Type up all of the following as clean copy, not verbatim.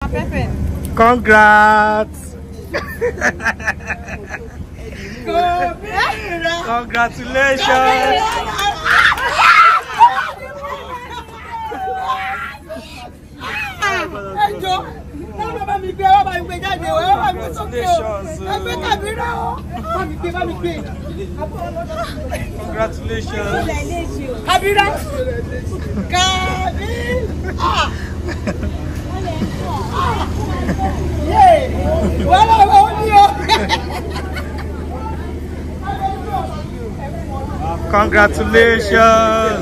Congrats! Congratulations! Congratulations! Kabirat! Congratulations!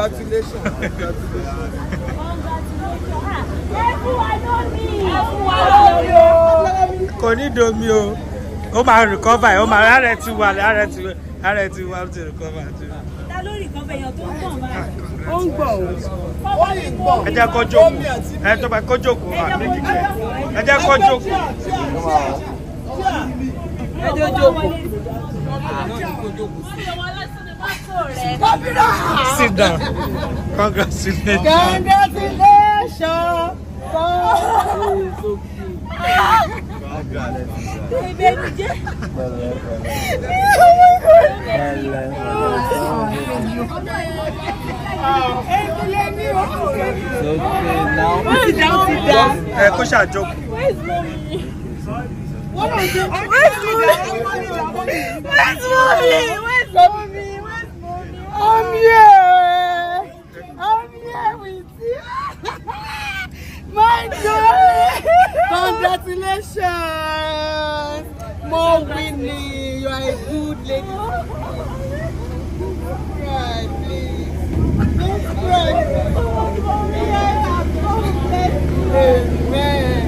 Kò ní domi o. Ó máa recover, ó máa rárẹ̀ ti wà to recover. Ta ló recover èèyàn tó ń gbọ̀n báyìí? Ó ń gbọ̀ o. Ẹ jẹ́ kó jókòó. Ẹ tó bá kó jókòó wà ní kíkẹ́. Ẹ jẹ́ kó jókòó. Ẹ jẹ́ jókòó. Sit down. Congratulations. Congratulations. Kó ṣàjókòó. I'm here with you. My God! Congratulations, Mom Winnie. You are a good lady. Cry, please. Don't cry. Amen.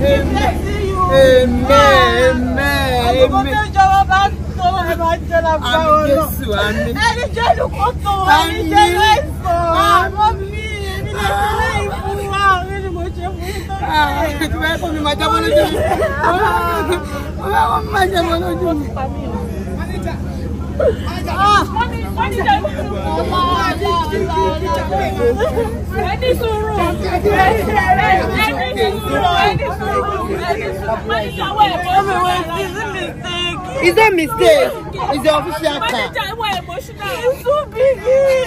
It's a mistake. It's the official car. It's so big.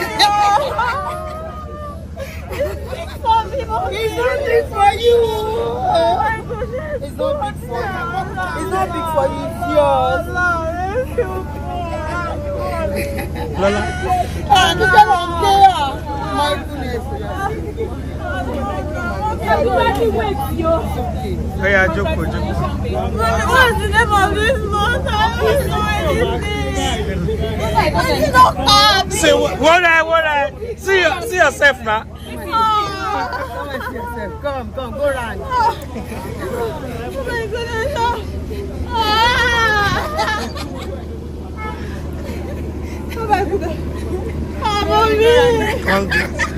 It's not big for you. It's not big for you. It's not big for you. It's yours. Lola. My goodness. Yeah, jókòó. What's the name of this month? I don't know anything. Say what I see yourself now. Come, go round. Oh my goodness. Oh my goodness. Congrats.